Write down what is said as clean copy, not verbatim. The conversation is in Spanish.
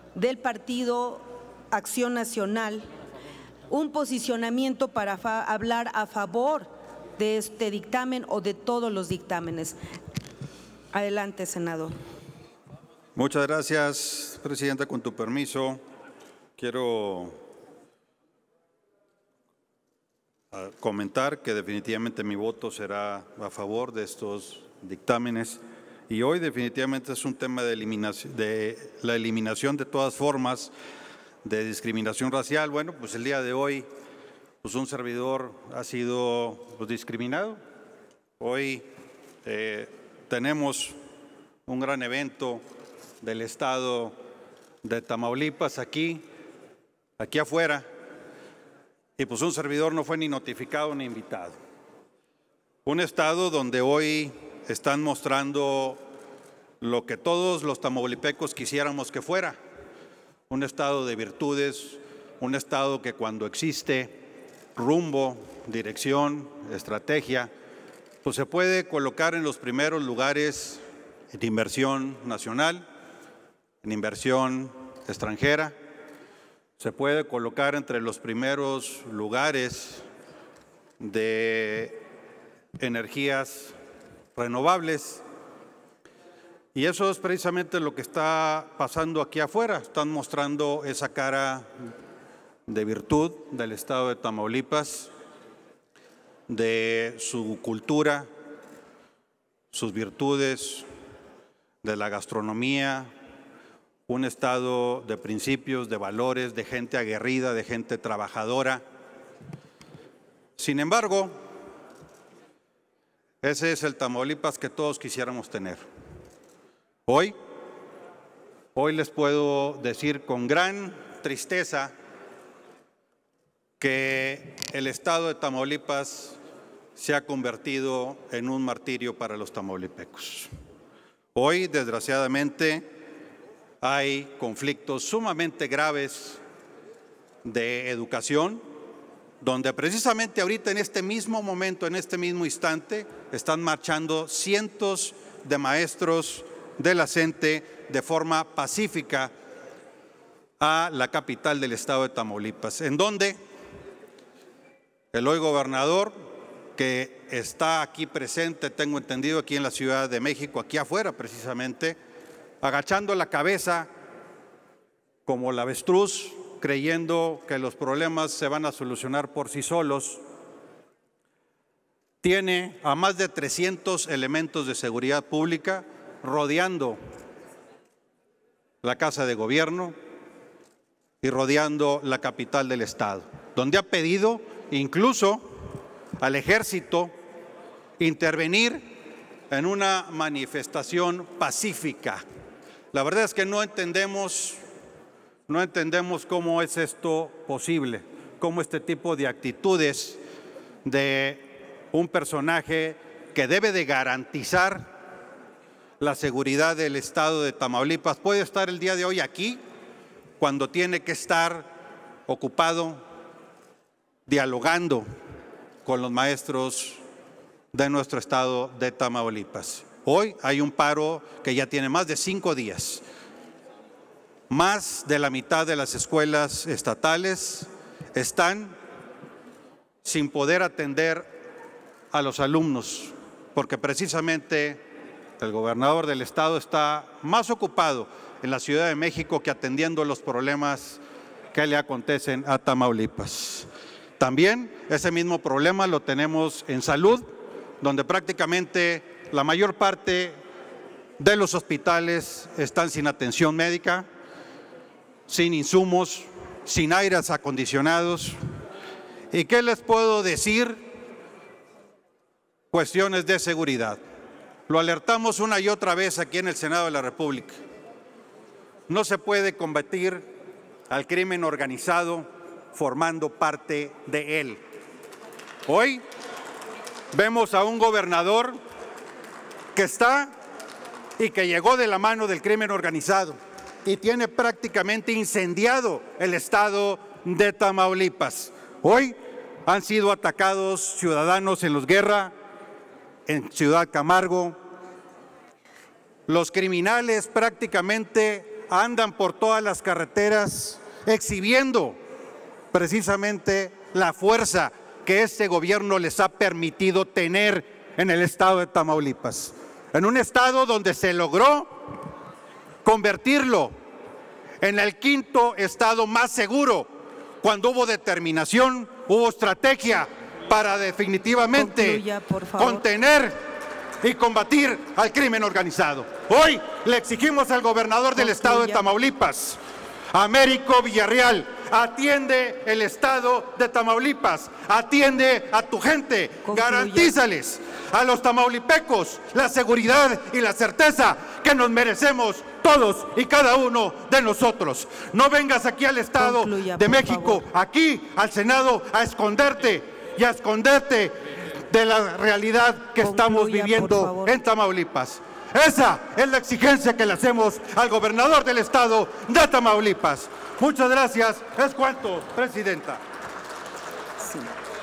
del Partido Acción Nacional un posicionamiento para hablar a favor de este dictamen o de todos los dictámenes. Adelante, senador. Muchas gracias, presidenta. Con tu permiso, quiero comentar que definitivamente mi voto será a favor de estos dictámenes y hoy definitivamente es un tema de la eliminación de todas formas de discriminación racial. Bueno, pues el día de hoy pues un servidor ha sido discriminado. Hoy tenemos un gran evento del estado de Tamaulipas aquí afuera, y pues un servidor no fue ni notificado ni invitado. Un estado donde hoy están mostrando lo que todos los tamaulipecos quisiéramos que fuera, un estado de virtudes, un estado que cuando existe rumbo, dirección, estrategia, pues se puede colocar en los primeros lugares en inversión nacional, en inversión extranjera, se puede colocar entre los primeros lugares de energías renovables. Y eso es precisamente lo que está pasando aquí afuera. Están mostrando esa cara de virtud del estado de Tamaulipas, de su cultura, sus virtudes, de la gastronomía, un estado de principios, de valores, de gente aguerrida, de gente trabajadora. Sin embargo, ese es el Tamaulipas que todos quisiéramos tener. Hoy les puedo decir con gran tristeza que el estado de Tamaulipas se ha convertido en un martirio para los tamaulipecos. Hoy, desgraciadamente, hay conflictos sumamente graves de educación, donde precisamente ahorita en este mismo momento, en este mismo instante, están marchando cientos de maestros de la CENTE de forma pacífica a la capital del estado de Tamaulipas, en donde el hoy gobernador, que está aquí presente, tengo entendido, aquí en la Ciudad de México, aquí afuera precisamente, agachando la cabeza como el avestruz, creyendo que los problemas se van a solucionar por sí solos, tiene a más de 300 elementos de seguridad pública rodeando la Casa de Gobierno y rodeando la capital del estado, donde ha pedido incluso al Ejército intervenir en una manifestación pacífica. La verdad es que no entendemos cómo es esto posible, cómo este tipo de actitudes de un personaje que debe de garantizar la seguridad del estado de Tamaulipas puede estar el día de hoy aquí cuando tiene que estar ocupado dialogando con los maestros de nuestro estado de Tamaulipas. Hoy hay un paro que ya tiene más de 5 días. Más de la mitad de las escuelas estatales están sin poder atender a los alumnos, porque precisamente el gobernador del estado está más ocupado en la Ciudad de México que atendiendo los problemas que le acontecen a Tamaulipas. También ese mismo problema lo tenemos en salud, donde prácticamente la mayor parte de los hospitales están sin atención médica, sin insumos, sin aires acondicionados. ¿Y qué les puedo decir? Cuestiones de seguridad. Lo alertamos una y otra vez aquí en el Senado de la República. No se puede combatir al crimen organizado formando parte de él. Hoy vemos a un gobernador que está y que llegó de la mano del crimen organizado y tiene prácticamente incendiado el estado de Tamaulipas. Hoy han sido atacados ciudadanos en Los Guerra, en Ciudad Camargo. Los criminales prácticamente andan por todas las carreteras exhibiendo precisamente la fuerza que este gobierno les ha permitido tener en el estado de Tamaulipas. En un estado donde se logró convertirlo en el quinto estado más seguro, cuando hubo determinación, hubo estrategia para definitivamente Concluya, por favor. contener y combatir al crimen organizado. Hoy le exigimos al gobernador del estado de Tamaulipas, Américo Villarreal, atiende el estado de Tamaulipas, atiende a tu gente, garantízales a los tamaulipecos la seguridad y la certeza que nos merecemos todos y cada uno de nosotros. No vengas aquí al Estado de México, aquí al Senado, a esconderte y a esconderte de la realidad que estamos viviendo en Tamaulipas. Esa es la exigencia que le hacemos al gobernador del estado de Tamaulipas. Muchas gracias. Es cuanto, presidenta. Sí.